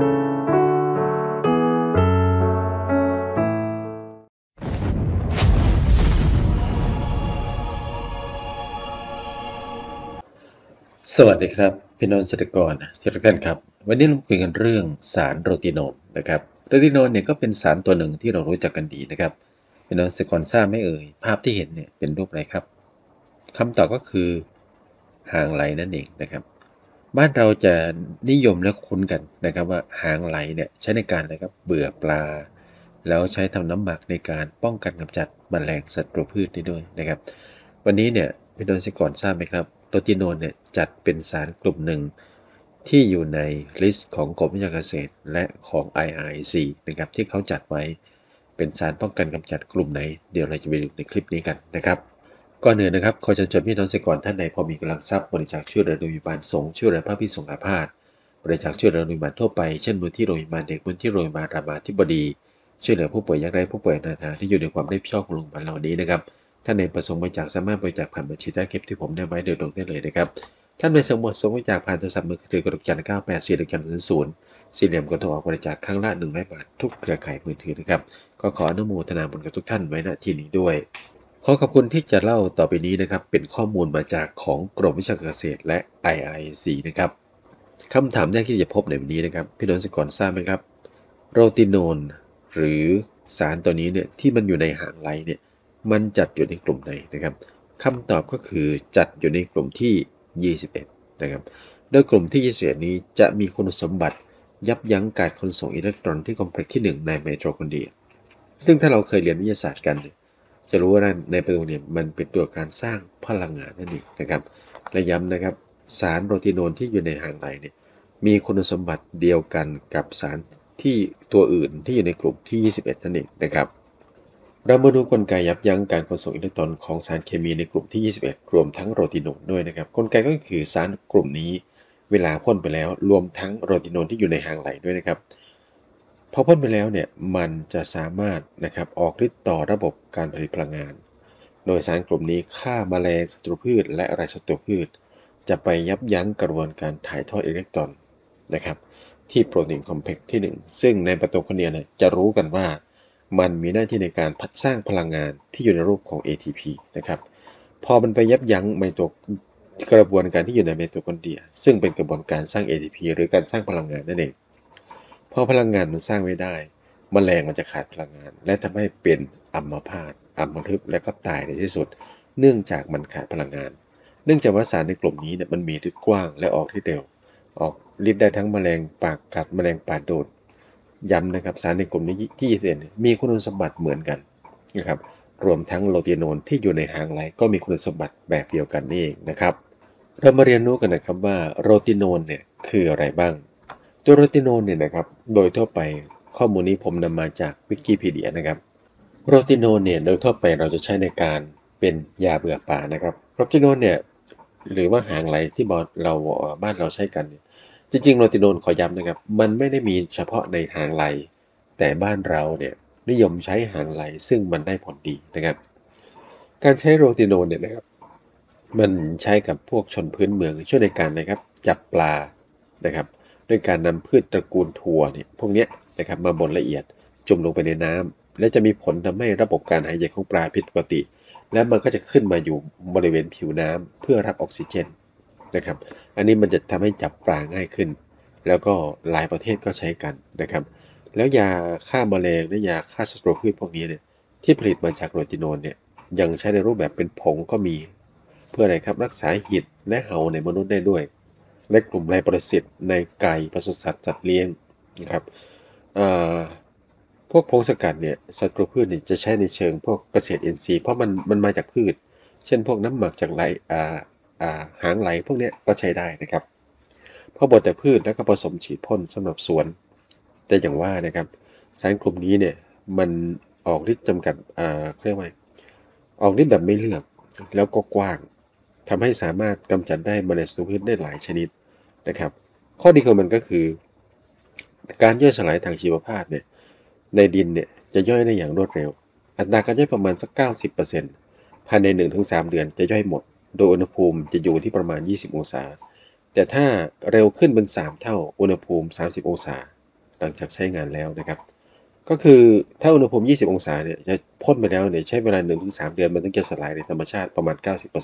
สวัสดีครับพี่น้องเกษตรกรทุกท่านครับวันนี้เราคุยกันเรื่องสารโรติโนนนะครับโรติโนนเนี่ยก็เป็นสารตัวหนึ่งที่เรารู้จักกันดีนะครับพี่น้องเกษตรกรทราบไหมเอ่ยภาพที่เห็นเนี่ยเป็นรูปอะไรครับคำตอบก็คือหางไหลนั่นเองนะครับบ้านเราจะนิยมและคุ้นกันนะครับว่าหางไหลเนี่ยใช้ในการอะไรครับเบื่อปลาแล้วใช้ทำน้ำหมักในการป้องกันกำจัดแมลงศัตรูพืชได้ด้วยนะครับวันนี้เนี่ยพี่น้องเกษตรกรทราบไหมครับโรติโนนเนี่ยจัดเป็นสารกลุ่มหนึ่งที่อยู่ในลิสต์ของกรมวิชาการเกษตรและของ IIC นะครับที่เขาจัดไว้เป็นสารป้องกันกำจัดกลุ่มไหนเดี๋ยวเราจะไปดูในคลิปนี้กันนะครับก่อนอื่นนะครับขอเชิญชวนพี่น้องเกษตรกรท่านใดพอมีกำลังทรัพย์บริจาคช่วยเหลือโรงพยาบาลสงฆ์ช่วยเหลือพระภิกษุสงฆ์อาพาธบริจาคช่วยเหลือโรงพยาบาลทั่วไปเช่นมูลที่โรงพยาบาลเด็กมูลที่โรงพยาบาลรามาธิบดีช่วยเหลือผู้ป่วยยากไร้ผู้ป่วยอนาถาที่อยู่ในความรับผิดชอบของโรงพยาบาลเหล่านี้นะครับท่านใดประสงค์บริจาคสามารถบริจาคผ่านบัญชีใต้คลิปที่ผมได้ไว้โดยตรงได้เลยนะครับท่านใดประสงค์บริจาคผ่านโทรศัพท์มือถือกดจัน984ดจัน0สี่เหลี่ยมกดโทรออกบริจาคครั้งละ100 บาททุกเครือข่ายมือถือนะครับก็ขออนุโมทนาบุญกับทุกท่านไว้ณที่นี้ด้วยขอขอบคุณที่จะเล่าต่อไปนี้นะครับเป็นข้อมูลมาจากของกรมวิชาการเกษตรและ IIC นะครับคำถามแรกที่จะพบในวันนี้นะครับพี่น้องเกษตรกรทราบไหมครับโรติโนนหรือสารตัวนี้เนี่ยที่มันอยู่ในหางไหลเนี่ยมันจัดอยู่ในกลุ่มไหนนะครับคำตอบก็คือจัดอยู่ในกลุ่มที่21นะครับโดยกลุ่มที่21นี้จะมีคุณสมบัติยับยั้งการขนส่งอิเล็กตรอนที่คอมเพล็กซ์ที่1ในไมโทคอนเดรียซึ่งถ้าเราเคยเรียนวิทยาศาสตร์กันจะรู้ว่าในประตูเนี่ยมันเป็นตัวการสร้างพลังงานนั่นเองนะครับและย้ำนะครับสารโรติโนนที่อยู่ในหางไหลเนี่ยมีคุณสมบัติเดียวกันกับสารที่ตัวอื่นที่อยู่ในกลุ่มที่21นั่นเองนะครับเรามาดูกลไกยับยั้งการขนส่งอิเล็กตรอนของสารเคมีในกลุ่มที่21รวมทั้งโรติโนนด้วยนะครับกลไกก็คือสารกลุ่มนี้เวลาพ่นไปแล้วรวมทั้งโรติโนนที่อยู่ในหางไหลด้วยนะครับพอพ่นไปแล้วเนี่ยมันจะสามารถนะครับออกฤทธิ์ต่อระบบการผลิตพลังงานโดยสารกลุ่มนี้ฆ่าแมลงศัตรูพืชและไรศัตรูพืชจะไปยับยั้งกระบวนการถ่ายทอดอิเล็กตรอนนะครับที่โปรตีนคอมเพล็กซ์ที่1ซึ่งในไมโตคอนเดรียเนี่ยจะรู้กันว่ามันมีหน้าที่ในการสร้างพลังงานที่อยู่ในรูปของ ATP นะครับพอมันไปยับยั้งกระบวนการที่อยู่ในไมโตคอนเดรียซึ่งเป็นกระบวนการสร้าง ATP หรือการสร้างพลังงานนั่นเองพอพลังงานมันสร้างไม่ได้แมลงมันจะขาดพลังงานและทำให้เป็นอัมพาตอัมพฤกษ์และก็ตายในที่สุดเนื่องจากมันขาดพลังงานเนื่องจากว่าสารในกลุ่มนี้เนี่ยมันมีฤทธิ์กว้างและออกฤทธิ์เร็วออกฤทธิ์ได้ทั้งแมลงปากกัดแมลงปาดโดนย้ำนะครับสารในกลุ่มนี้ที่เห็นมีคุณสมบัติเหมือนกันนะครับรวมทั้งโรติโนนที่อยู่ในหางไหลก็มีคุณสมบัติแบบเดียวกันนี่เองนะครับเรามาเรียนรู้กันนะครับว่าโรติโนนเนี่ยคืออะไรบ้างตัวโรติโนนเนี่ยนะครับโดยทั่วไปข้อมูลนี้ผมนำมาจากวิกิพีเดียนะครับโรติโนนเนี่ยโดยทั่วไปเราจะใช้ในการเป็นยาเบื่อป่านะครับโรติโนนเนี่ยหรือว่าหางไหลที่บ้านเราใช้กันจริงๆโรติโนนขอย้ำนะครับมันไม่ได้มีเฉพาะในหางไหลแต่บ้านเราเนี่ยนิยมใช้หางไหลซึ่งมันได้ผลดีนะครับการใช้โรติโนนเนี่ยนะครับมันใช้กับพวกชนพื้นเมืองช่วยในการนะครับจับปลานะครับด้วยการนำพืชตระกูลถั่วเนี่ยพวกนี้นะครับมาบดละเอียดจุ่มลงไปในน้ำและจะมีผลทำให้ระบบการหายใจของปลาผิดปกติและมันก็จะขึ้นมาอยู่บริเวณผิวน้ำเพื่อรับออกซิเจนนะครับอันนี้มันจะทำให้จับปลาง่ายขึ้นแล้วก็หลายประเทศก็ใช้กันนะครับแล้วยาฆ่าแมลงและยาฆ่าศัตรูพืชพวกนี้เนี่ยที่ผลิตมาจากโรติโนนเนี่ยยังใช้ในรูปแบบเป็นผงก็มีเพื่ออะไรครับรักษาหิดและเห่าในมนุษย์ได้ด้วยและกลุ่มไรปรสิตในไก่ปศุสัตว์สัตว์เลี้ยงนะครับพวกผงสกัดเนี่ยศัตรูพืชเนี่ยจะใช้ในเชิงพวกเกษตรอินทรีย์เพราะมันมาจากพืชเช่นพวกน้ำหมักจากไหลหางไหลพวกนี้ก็ใช้ได้นะครับพอบดจากพืชแล้วก็ผสมฉีดพ่นสำหรับสวนแต่อย่างว่านะครับสารกลุ่มนี้เนี่ยมันออกฤทธิ์จำกัดเรียกว่าออกฤทธิ์แบบไม่เลือกแล้วก็กว้างทำให้สามารถกำจัดได้แมลงศัตรูพืชได้หลายชนิดนะครับข้อดีของมันก็คือการย่อยสลายทางชีวภาพเนี่ยในดินเนี่ยจะย่อยได้อย่างรวดเร็วอัตราการย่อยประมาณสัก 90%ภายใน 1-3 เดือนจะย่อยหมดโดยอุณหภูมิจะอยู่ที่ประมาณ20 องศาแต่ถ้าเร็วขึ้นเป็น3 เท่าอุณหภูมิ30 องศาหลังจากใช้งานแล้วนะครับก็คือถ้าอุณหภูมิ20องศาเนี่ยจะพ่นไปแล้วเนี่ยใช้เวลา 1-3 เดือนมันถึงจะสลายในธรรมชาติประมาณ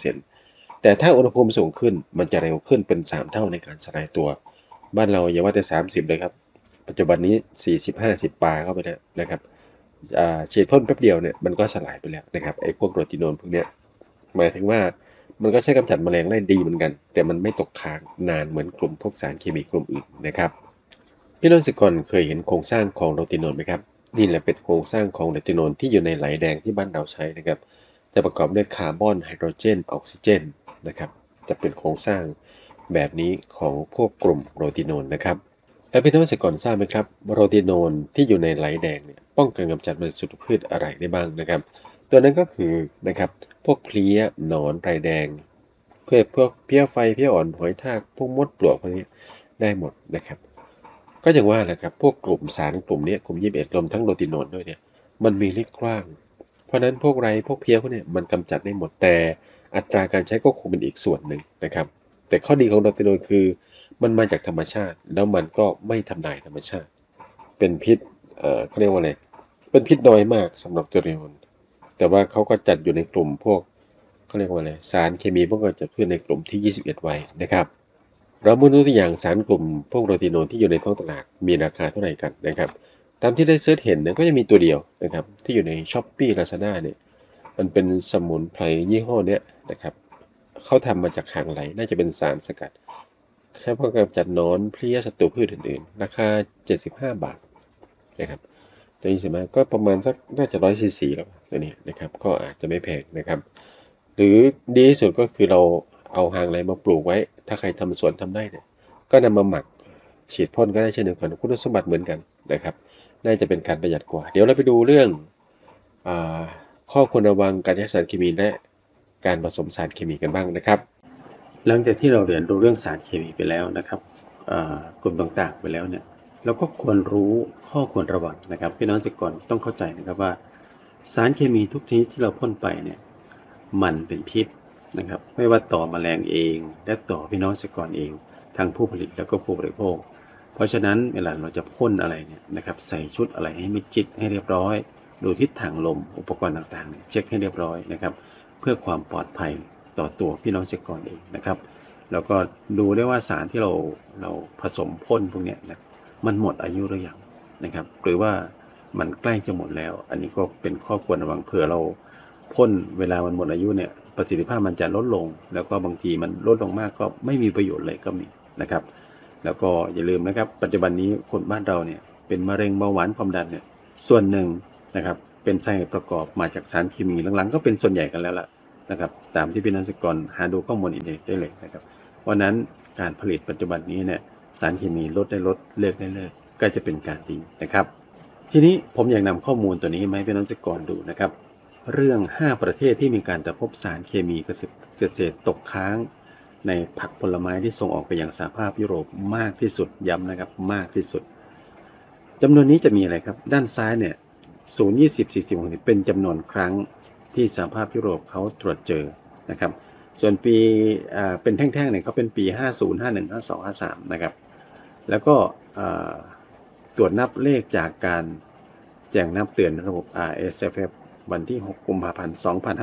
90%แต่ถ้าอุณหภูมิสูงขึ้นมันจะเร็วขึ้นเป็น3เท่าในการสลายตัวบ้านเราอย่าว่าแต่30เลยครับปัจจุบันนี้40-50ปาเข้าไปแล้วนะครับฉีดพ่นแป๊บเดียวเนี่ยมันก็สลายไปแล้วนะครับไอ้พวกโรติโนนพวกเนี้ยหมายถึงว่ามันก็ใช้กำจัดแมลงได้ดีเหมือนกันแต่มันไม่ตกค้างนานเหมือนกลุ่มพวกสารเคมีกลุ่มอื่นนะครับพี่น้องศิษย์กรเคยเห็นโครงสร้างของโรติโนนไหมครับนี่แหละเป็นโครงสร้างของโรติโนนที่อยู่ในไหลแดงที่บ้านเราใช้นะครับจะประกอบด้วยคาร์บอนไฮโดรเจนออกซิเจนนะครับจะเป็นโครงสร้างแบบนี้ของพวกกลุ่มโรติโนนนะครับแล้วพี่น้องศิษย์กรทราบไหมครับโรติโนนที่อยู่ในไหลแดงเนี่ยป้องกันกำจัดเมล็ดศัตรูพืชอะไรได้บ้างนะครับตัวนั้นก็คือนะครับพวกเพลี้ยหนอนไรแดงพวกเพี้ยไฟเพี้ยอ่อนหอยทากพวกมดปลวกพวกนี้ได้หมดนะครับก็อย่างว่าแหละครับพวกกลุ่มสารกลุ่มนี้กลุ่ม21รวมทั้งโรติโนนด้วยเนี่ยมันมีฤทธิ์กว้างเพราะนั้นพวกไรพวกเพี้ยพวกนี้มันกำจัดได้หมดแต่อัตราการใช้ก็คงเป็นอีกส่วนหนึ่งนะครับแต่ข้อดีของโรติโนนคือมันมาจากธรรมชาติแล้วมันก็ไม่ทำลายธรรมชาติเป็นพิษเขาเรียกว่าอะไรเป็นพิษน้อยมากสำหรับโรติโนนแต่ว่าเขาก็จัดอยู่ในกลุ่มพวกเขาเรียกว่าอะไรสารเคมีพวกก็จะขึ้นในกลุ่มที่21ไว้นะครับ เรามาดูตัวอย่างสารกลุ่มพวกโรติโนนที่อยู่ในท้องตลาดมีราคาเท่าไหร่กันนะครับตามที่ได้เสิร์ชเห็นเนี่ยก็จะมีตัวเดียวนะครับที่อยู่ใน Shopee Lazada เนี่ยมันเป็นสมุนไพรยี่ห้อเนี้ยนะครับเขาทำมาจากหางไหลน่าจะเป็นสารสกัดใช้เพื่อกำจัดหนอนเพลี้ยศัตรูพืชอื่นๆราคา75 บาทนะครับตัวนี้ใช่ไหมก็ประมาณสักน่าจะ100 ซีซีแล้วตัวนี้นะครับก็อาจจะไม่แพงนะครับหรือดีที่สุดก็คือเราเอาหางไหลมาปลูกไว้ถ้าใครทำสวนทำได้เนี่ยก็นำมาหมักฉีดพ่นก็ได้เช่นเดียวกันคุณสมบัติเหมือนกันนะครับน่าจะเป็นการประหยัดกว่าเดี๋ยวเราไปดูเรื่องอาข้อควรระวังการใช้สารเคมีและการผสมสารเคมีกันบ้างนะครับหลังจากที่เราเรียนรู้เรื่องสารเคมีไปแล้วนะครับกลุ่มต่างๆไปแล้วเนี่ยเราก็ควรรู้ข้อควรระวังนะครับพี่น้องเกษตรกรต้องเข้าใจนะครับว่าสารเคมีทุกชนิดที่เราพ่นไปเนี่ยมันเป็นพิษนะครับไม่ว่าต่อแมลงเองและต่อพี่น้องเกษตรกรเองทั้งผู้ผลิตแล้วก็ผู้บริโภคเพราะฉะนั้นเวลาเราจะพ่นอะไรเนี่ยนะครับใส่ชุดอะไรให้มิดชิดให้เรียบร้อยดูทิศทางลมอุปกรณ์ต่างๆเช็คให้เรียบร้อยนะครับเพื่อความปลอดภัยต่อตัวพี่น้องเกษตรกรเองนะครับแล้วก็ดูได้ว่าสารที่เราผสมพ่นพวกนี้นะมันหมดอายุหรือยังนะครับหรือว่ามันใกล้จะหมดแล้วอันนี้ก็เป็นข้อควรระวังเผื่อเราพ่นเวลามันหมดอายุเนี่ยประสิทธิภาพมันจะลดลงแล้วก็บางทีมันลดลงมากก็ไม่มีประโยชน์เลยก็มีนะครับแล้วก็อย่าลืมนะครับปัจจุบันนี้คนบ้านเราเนี่ยเป็นมะเร็งเบาหวานความดันเนี่ยส่วนหนึ่งนะครับเป็นสาเหตุประกอบมาจากสารเคมีหลังๆก็เป็นส่วนใหญ่กันแล้วล่ะนะครับตามที่พี่น้องเกษตรกรหาดูข้อมูลอินเทอร์เน็ตได้เลยนะครับเพราะนั้นการผลิตปัจจุบันนี้เนี่ยสารเคมีลดได้ลดเลิกได้เลิกก็จะเป็นการดีนะครับทีนี้ผมอยากนำข้อมูลตัวนี้มาให้พี่น้องเกษตรกรดูนะครับเรื่อง5ประเทศที่มีการตรวจพบสารเคมีเกษตรตกค้างในผักผลไม้ที่ส่งออกไปยังสหภาพยุโรปมากที่สุดย้ำนะครับมากที่สุดจำนวนนี้จะมีอะไรครับด้านซ้ายเนี่ย0 20 40 60เป็นจำนวนครั้งที่สหภาพยุโรปเขาตรวจเจอนะครับส่วนปีเป็นแท่งๆเนี่ยเขาเป็นปี50 51 52 53นะครับแล้วก็ตรวจนับเลขจากการแจ้งนับเตือนระบบ RSFF วันที่6 กุมภาพันธ์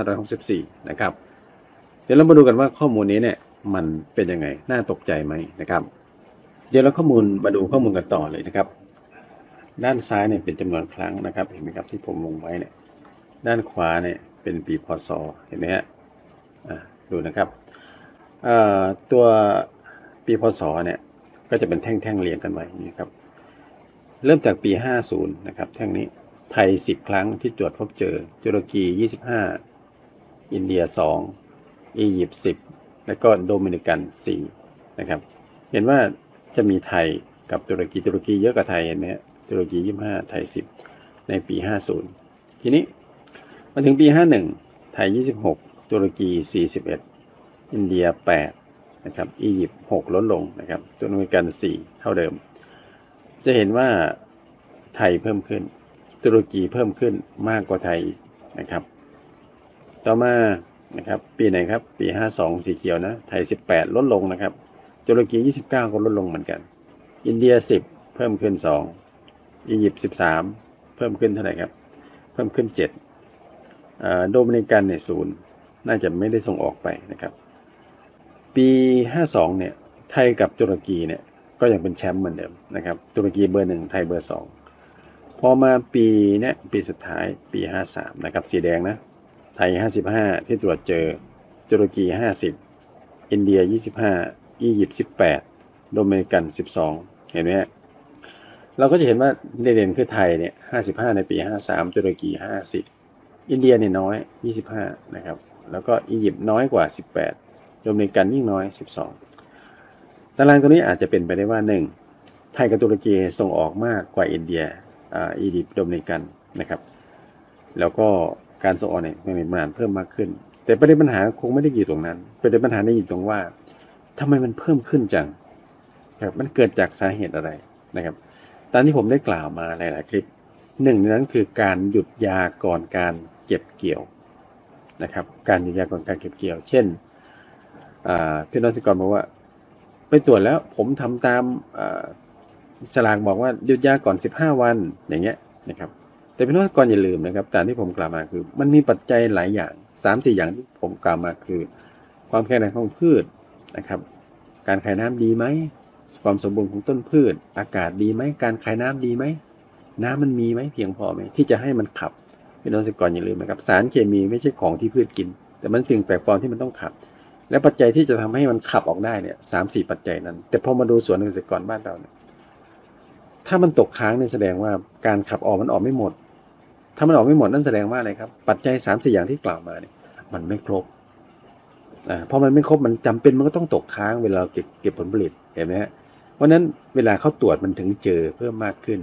2564นะครับเดี๋ยวเรามาดูกันว่าข้อมูลนี้เนี่ยมันเป็นยังไงน่าตกใจไหมนะครับเดี๋ยวเรามาดูข้อมูลกันต่อเลยนะครับด้านซ้ายเนี่ยเป็นจำนวนครั้งนะครับเห็นไหมครับที่ผมลงไว้เนี่ยด้านขวาเนี่ยเป็นปีพศเห็นไหมฮะดูนะครับตัวปีพศเนี่ยก็จะเป็นแท่งๆเรียงกันไว้นี่ครับเริ่มจากปี50นะครับแท่งนี้ไทย10ครั้งที่ตรวจพบเจอตุรกี25อินเดีย2อียิปต์10และก็โดมินิกัน4นะครับเห็นว่าจะมีไทยกับตุรกีเยอะกว่าไทยเห็นไหมตุรกี25ไทย10ในปี50ทีนี้มาถึงปี51ไทย26ตุรกี41อินเดีย8นะครับอียิปต์6ลดลงนะครับโดมินิกัน4เท่าเดิมจะเห็นว่าไทยเพิ่มขึ้นตุรกีเพิ่มขึ้นมากกว่าไทยนะครับต่อมานะครับปีไหนครับปี52สีเขียวนะไทย18ลดลงนะครับตุรกี29ก็ลดลงเหมือนกันอินเดีย10เพิ่มขึ้นอียิปต์13เพิ่มขึ้นเท่าไหร่ครับเพิ่มขึ้น7โดมินิกันเนี่ย0น่าจะไม่ได้ส่งออกไปนะครับปี52เนี่ยไทยกับตุรกีเนี่ยก็ยังเป็นแชมป์เหมือนเดิมนะครับตุรกีเบอร์1ไทยเบอร์2พอมาปีเนี้ยปีสุดท้ายปี53นะครับสีแดงนะไทย55ที่ตรวจเจอตุรกี50อินเดีย25อียิปต์18โดมินิกัน12เห็นไหมฮะเราก็จะเห็นว่าเด่นๆคือไทยเนี่ย55ในปี53ตุรกี50อินเดียเนี่ยน้อย25นะครับแล้วก็อียิปต์น้อยกว่า18โดมินิกันยิ่งน้อย12ตารางตัวนี้อาจจะเป็นไปได้ว่า1ไทยกับตุรกีส่งออกมากกว่าอินเดียอียิปต์โดมินิกันนะครับแล้วก็การส่งออกเนี่ยมีปริมาณเพิ่มมากขึ้นแต่ประเด็นปัญหาคงไม่ได้อยู่ตรงนั้นประเด็นปัญหาได้อยู่ตรงว่าทำไมมันเพิ่มขึ้นจังครับมันเกิดจากสาเหตุอะไรนะครับตามที่ผมได้กล่าวมาหลายๆคลิปหนึ่งในนั้นคือการหยุดยาก่อนการเก็บเกี่ยวนะครับการหยุดยาก่อนการเก็บเกี่ยวเช่นพี่น้องเกษตรกรบอกว่าไปตรวจแล้วผมทำตามฉลากบอกว่าหยุดยาก่อน15วันอย่างเงี้ยนะครับแต่พี่น้องเกษตรกรอย่าลืมนะครับตามที่ผมกล่าวมาคือมันมีปัจจัยหลายอย่าง 3-4 อย่างที่ผมกล่าวมาคือความแข็งแรงของพืชนะครับการขายน้ำดีไหมความสมบูรณ์ของต้นพืชอากาศดีไหมการขายน้ำดีไหมน้ำมันมีไหมเพียงพอไหมที่จะให้มันขับพี่น้องเกษตรกรอย่าลืมนะครับสารเคมีไม่ใช่ของที่พืชกินแต่มันสิ่งแปลกปลอมที่มันต้องขับและปัจจัยที่จะทำให้มันขับออกได้เนี่ย3-4 ปัจจัยนั้นแต่พอมาดูสวนเกษตรกรบ้านเราเนี่ยถ้ามันตกค้างเนี่ยแสดงว่าการขับออกมันออกไม่หมดถ้ามันออกไม่หมดนั่นแสดงว่าอะไรครับปัจจัย3-4 อย่างที่กล่าวมาเนี่ยมันไม่ครบพอมันไม่ครบมันจำเป็นมันก็ต้องตกค้างเวลาเก็บผลผลิตเห็นไหมฮะเพราะนั้นเวลาเขาตรวจมันถึงเจอเพิ่มมากขึ้น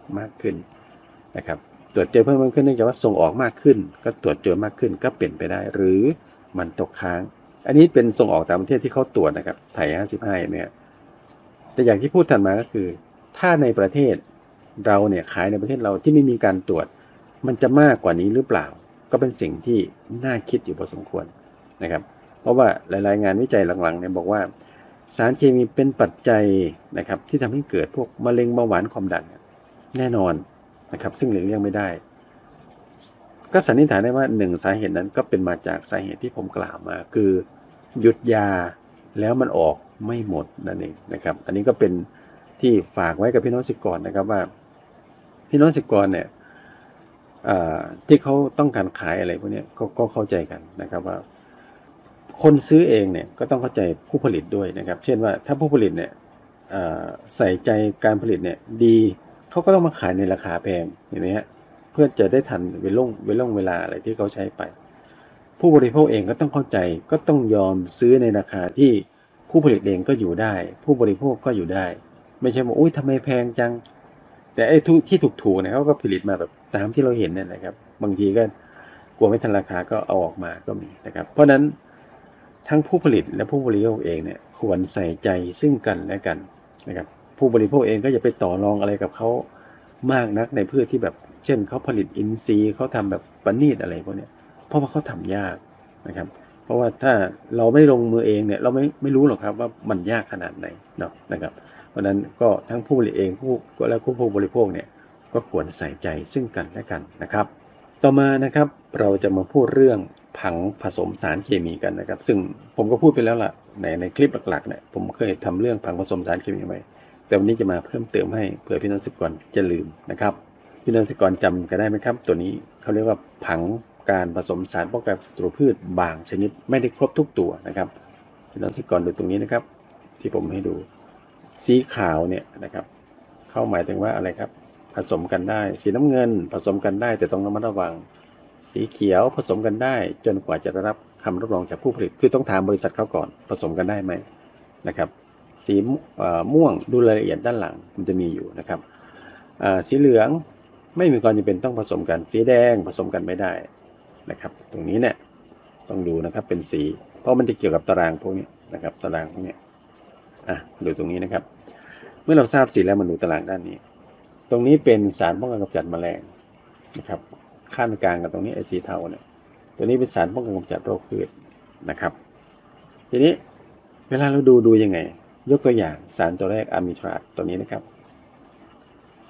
นะครับตรวจเจอเพิ่มมากขึ้นเนื่องจากว่าส่งออกมากขึ้นก็ตรวจเจอมากขึ้นก็เปลี่ยนไปได้หรือมันตกค้างอันนี้เป็นส่งออกต่างประเทศที่เขาตรวจนะครับไทย55เห็นไหมฮะแต่อย่างที่พูดถัดมาก็คือถ้าในประเทศเราเนี่ยขายในประเทศเราที่ไม่มีการตรวจมันจะมากกว่านี้หรือเปล่าก็เป็นสิ่งที่น่าคิดอยู่พอสมควรนะครับเพราะว่าหลายๆงานวิจัยหลังๆเนี่ยบอกว่าสารเคมีเป็นปัจจัยนะครับที่ทำให้เกิดพวกมะเร็งเบาหวานความดันแน่นอนนะครับซึ่งหลีกเลี่ยงไม่ได้ก็สันนิษฐานได้ว่า1สาเหตุนั้นก็เป็นมาจากสาเหตุที่ผมกล่าวมาคือหยุดยาแล้วมันออกไม่หมดนั่นเองนะครับอันนี้ก็เป็นที่ฝากไว้กับพี่น้องเกษตรกรนะครับว่าพี่น้องเกษตรกรเนี่ยที่เขาต้องการขายอะไรพวกนี้ก็เข้าใจกันนะครับว่าคนซื้อเองเนี่ยก็ต้องเข้าใจผู้ผลิตด้วยนะครับเช่นว่าถ้าผู้ผลิตเนี่ยใส่ใจการผลิตเนี่ยดีเขาก็ต้องมาขายในราคาแพงเห็นไหมฮะเพื่อจะได้ทันเวลาอะไรที่เขาใช้ไปผู้บริโภคเองก็ต้องเข้าใจก็ต้องยอมซื้อในราคาที่ผู้ผลิตเองก็อยู่ได้ผู้บริโภคก็อยู่ได้ไม่ใช่ว่าอุ้ยทำไมแพงจังแต่ไอ้ที่ถูกๆเนี่ยเขาก็ผลิตมาแบบตามที่เราเห็นเนี่ยนะครับบางทีก็กลัวไม่ทันราคาก็เอาออกมาก็มีนะครับเพราะนั้นทั้งผู้ผลิตและผู้บริโภคเองเนี่ยควรใส่ใจซึ่งกันและกันนะครับผู้บริโภคเองก็อย่าไปต่อรองอะไรกับเขามากนักในพืชที่แบบเช่นเขาผลิตอินทรีย์เขาทำแบบประณีตอะไรพวกนี้เพราะว่าเขาทำยากนะครับเพราะว่าถ้าเราไม่ลงมือเองเนี่ยเราไม่รู้หรอกครับว่ามันยากขนาดไหนเนาะนะครับเพราะนั้นก็ทั้งผู้ผลิตเองและผู้บริโภคเนี่ยก็ควรใส่ใจซึ่งกันและกันนะครับต่อมานะครับเราจะมาพูดเรื่องผังผสมสารเคมีกันนะครับซึ่งผมก็พูดไปแล้วล่ะในคลิปหลักๆเนี่ยผมเคยทำเรื่องผังผสมสารเคมีไว้แต่วันนี้จะมาเพิ่มเติมให้เผื่อพี่น้องเกษตรกรจะลืมนะครับพี่น้องเกษตรกรจำกันได้ไหมครับตัวนี้เขาเรียกว่าผังการผสมสารป้องกันศัตรูพืชบางชนิดไม่ได้ครบทุกตัวนะครับพี่น้องเกษตรกรดูตรงนี้นะครับที่ผมให้ดูสีขาวเนี่ยนะครับเข้าหมายถึงว่าอะไรครับผสมกันได้สีน้ำเงินผสมกันได้แต่ต้องระมัดระวังสีเขียวผสมกันได้จนกว่าจะได้รับคำรับรองจากผู้ผลิตคือต้องถามบริษัทเขาก่อนผสมกันได้ไหมนะครับสีม่วงดูรายละเอียดด้านหลังมันจะมีอยู่นะครับสีเหลืองไม่มีความจำเป็นต้องผสมกันสีแดงผสมกันไม่ได้นะครับตรงนี้เนี่ยต้องดูนะครับเป็นสีเพราะมันจะเกี่ยวกับตารางพวกนี้นะครับตารางพวกนี้ดูตรงนี้นะครับเมื่อเราทราบสีแล้วมาดูตารางด้านนี้ตรงนี้เป็นสารป้องกันกำจัดแมลงนะครับขั้นกลางกับตรงนี้ไอ้สีเทาเนี่ยตัวนี้เป็นสารป้องกันกำจัดโรคพืชนะครับทีนี้เวลาเราดูยังไงยกตัวอย่างสารตัวแรกอะมิทราตตัวนี้นะครับ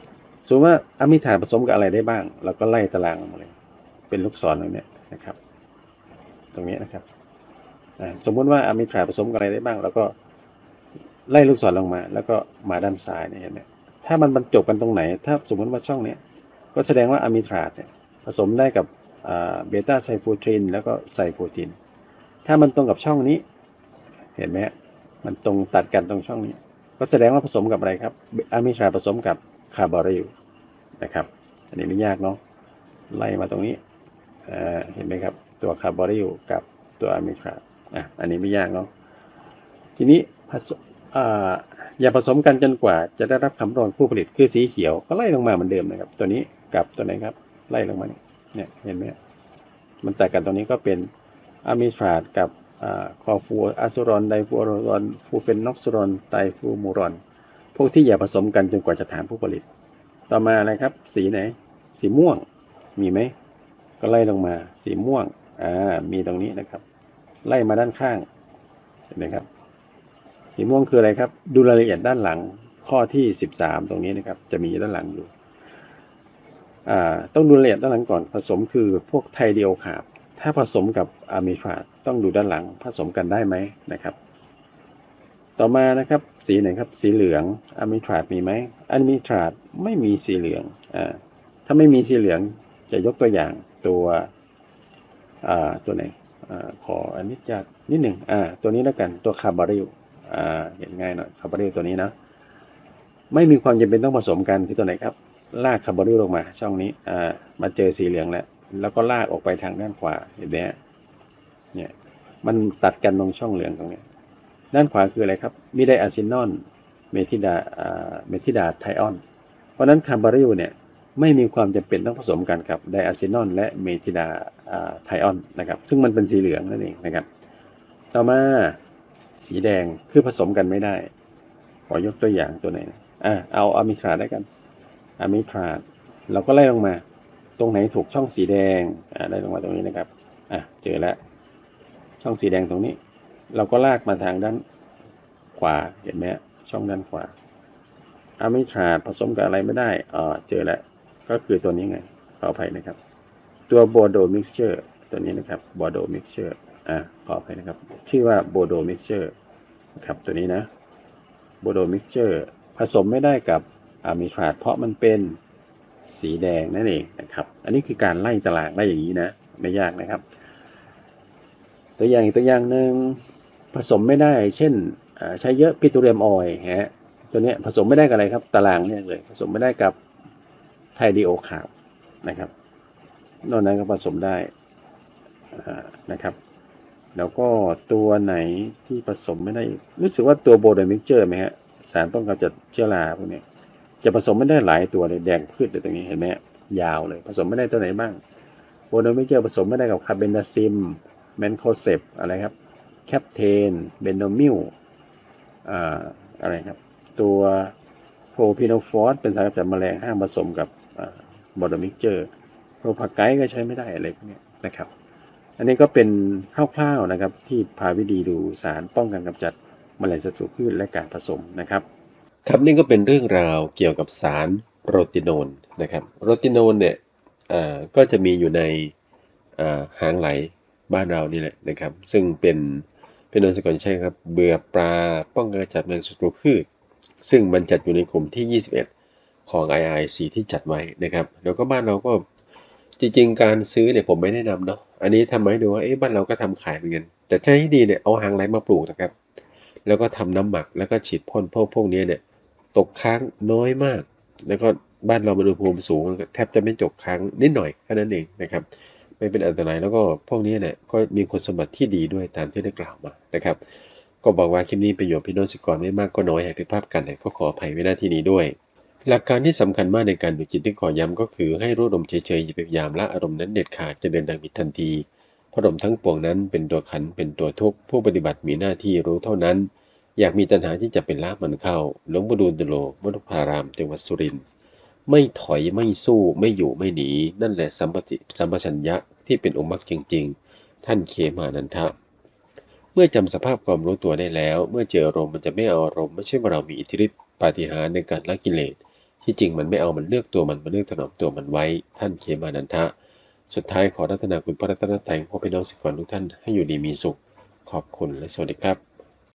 สมมติว่าอะมิฐานผสมกับอะไรได้บ้างเราก็ไล่ตารางลงมาเลยเป็นลูกศรตรงนี้นะครับตรงนี้นะครับสมมุติว่าอะมิฐานผสมกับอะไรได้บ้างเราก็ไล่ลูกศรลงมาแล้วก็มาด้านซ้ายเนี่ยเห็นไหมถ้ามันบรรจบกันตรงไหนถ้าสมมติว่าช่องนี้ก็แสดงว่าอะมิฐานเนี่ยผสมได้กับเบต้าไซโคทรินแล้วก็ไซโคทินถ้ามันตรงกับช่องนี้เห็นไหมมันตรงตัดกันตรงช่องนี้ก็แสดงว่าผสมกับอะไรครับอะมิฐานผสมกับคาร์บอริลนะครับอันนี้ไม่ยากเนาะไล่มาตรงนี้เห็นไหมครับตัวคาร์บอริลกับตัวอะมิฐานอันนี้ไม่ยากเนาะทีนี้ผสมอย่าผสมกันจนกว่าจะได้รับคำร้องผู้ผลิตคือสีเขียวก็ไล่ลงมาเหมือนเดิมนะครับตัวนี้กับตัวไหนครับไล่ลงมาเนี่ยเห็นไหมมันแตกกันตรงนี้ก็เป็นอะมิทราตกับคอฟูอะซูรอนไดฟูออรอนฟูเฟนน็อกซูรอนไดฟูมูรอนพวกที่อย่าผสมกันจนกว่าจะถามผู้ผลิตต่อมาอะไรครับสีไหนสีม่วงมีไหมก็ไล่ลงมาสีม่วงมีตรงนี้นะครับไล่มาด้านข้างเห็นไหมครับสีม่วงคืออะไรครับดูรายละเอียดด้านหลังข้อที่13ตรงนี้นะครับจะมีด้านหลังอยู่ต้องดูรายละเอียดด้านหลังก่อนผสมคือพวกไทเดียวขาบถ้าผสมกับอะมิทราตต้องดูด้านหลังผสมกันได้ไหมนะครับต่อมานะครับสีไหนครับสีเหลืองอะมิทราตมีไหมอะมิทราตไม่มีสีเหลืองถ้าไม่มีสีเหลืองจะยกตัวอย่างตัวไหนขออันนี้จากนิดหนึ่งตัวนี้แล้วกันตัวคาร์บาริลเห็นง่ายหน่อยคาร์บาริลตัวนี้นะไม่มีความจำเป็นต้องผสมกันคือตัวไหนครับลากคาร์บอริลลงมาช่องนี้มาเจอสีเหลืองแล้วก็ลากออกไปทางด้านขวาเห็นไหมเนี่ยมันตัดกันตรงช่องเหลืองตรงนี้ด้านขวาคืออะไรครับมีไดอะซินอนเมทิดาไทออนเพราะนั้นคาร์บอริลเนี่ยไม่มีความจำเป็นต้องผสมกันกับไดอะซินอนและเมทิดาไทออนนะครับซึ่งมันเป็นสีเหลืองนั่นเองนะครับต่อมาสีแดงคือผสมกันไม่ได้ขอยกตัวอย่างตัวไหนเอาอะมิทราได้กันอะมิทราเราก็ไล่ลงมาตรงไหนถูกช่องสีแดงไล่ลงมาตรงนี้นะครับเจอแล้วช่องสีแดงตรงนี้เราก็ลากมาทางด้านขวาเห็นไหมช่องด้านขวาอะมิทราผสมกับอะไรไม่ได้เจอแล้วก็คือตัวนี้ไงขออภัยนะครับตัวโบโดมิกซ์เจอร์ตัวนี้นะครับโบโดมิกซ์เจอร์ขออภัยนะครับชื่อว่าโบโดมิกซ์เจอร์นะครับตัวนี้นะโบโดมิกซ์เจอร์ผสมไม่ได้กับอะมิทราตเพราะมันเป็นสีแดงนั่นเองนะครับอันนี้คือการไล่ตารางได้อย่างนี้นะไม่ยากนะครับตัวอย่างหนึ่งผสมไม่ได้เช่นใช้เยอะปิโตรเลียมออยล์ตัวนี้ผสมไม่ได้กับอะไรครับตารางเนี่ยเลยผสมไม่ได้กับไทดีโอขาวนะครับนอกนั้นก็ผสมได้นะครับแล้วก็ตัวไหนที่ผสมไม่ได้รู้สึกว่าตัวโบโดมิกเจอร์ไหมฮะสารป้องกันเชื้อราพวกนี้จะผสมไม่ได้หลายตัวเลยแดงพืชเลยตรงนี้เห็นไหมยาวเลยผสมไม่ได้ตัวไหนบ้างโบโดมิกเจอร์ผสมไม่ได้กับคาร์เบนดาซิมแมนโคเซปอะไรครับแคปเทนเบนโดมิลอะไรครับตัวโพพิโนฟอสเป็นสารกำจัดแมลงห้ามผสมกับโบโดมิกเจอร์โพพาไกด์ก็ใช้ไม่ได้อะไรพวกนี้นะครับอันนี้ก็เป็นคร่าวๆนะครับที่พาวิธีดูสารป้องกันกำจัดแมลงศัตรูพืชและการผสมนะครับครับนี่ก็เป็นเรื่องราวเกี่ยวกับสารโรติโนนนะครับโรติโนนเนี่ยก็จะมีอยู่ในหางไหลบ้านเรานี่แหละนะครับซึ่งเป็นโดยสกลใช่ครับเบื่อปลาป้องกันกำจัดแมลงศัตรูพืชซึ่งมันจัดอยู่ในกลุ่มที่21ของ IIC ที่จัดไว้นะครับแล้วก็บ้านเราก็จริงๆการซื้อเนี่ยผมไม่แนะนำเนาะอันนี้ทำให้ดูว่าบ้านเราก็ทำขายเหมือนกันแต่ถ้าให้ดีเนี่ยเอาหางไหลมาปลูกนะครับแล้วก็ทำน้ำหมักแล้วก็ฉีดพ่นพวกนี้เนี่ยตกค้างน้อยมากแล้วก็บ้านเราอุณหภูมิสูงแทบจะไม่ตกค้างนิดหน่อยแค่นั้นเองนะครับไม่เป็นอันตรายแล้วก็พวกนี้เนี่ยก็มีคุณสมบัติที่ดีด้วยตามที่ได้กล่าวมานะครับก็บอกว่าคลิปนี้ประโยชน์พี่น้องสิกรไม่มากก็น้อยหากผิดพลาดกันก็ขออภัยไว้ณที่นี้ด้วยหลักการที่สำคัญมากในการดูจิตที่ขอย้ำก็คือให้รู้ลมเฉยๆอย่าไปพยายามละอารมณ์นั้นเด็ดขาดจะเดินทางผิดทันทีเพราะลมทั้งปวงนั้นเป็นตัวขันเป็นตัวทุกข์ผู้ปฏิบัติมีหน้าที่รู้เท่านั้นอยากมีตัณหาที่จะเป็นละมันเข้าหลวงปู่ดูลย์โลวัดพารามจังหวัดสุรินทร์ไม่ถอยไม่สู้ไม่อยู่ไม่หนีนั่นแหละสัมปชัญญะที่เป็นองค์มรรคจริงๆท่านเขมานันทะเมื่อจำสภาพความรู้ตัวได้แล้วเมื่อเจออารมณ์มันจะไม่เอาอารมณ์ไม่ใช่ว่าเรามีอิทธิฤทธิปาฏิหาริย์ในการละกิเลสที่จริงมันไม่เอามันเลือกตัวมันเลือกถนอมตัวมันไว้ท่านเขมานันทะสุดท้ายขอรัตนาคุณพระรัตนตรัยของพี่น้องศิษย์ก่อนทุกท่านให้อยู่ดีมีสุขขอบคุณและสวัสดีครับ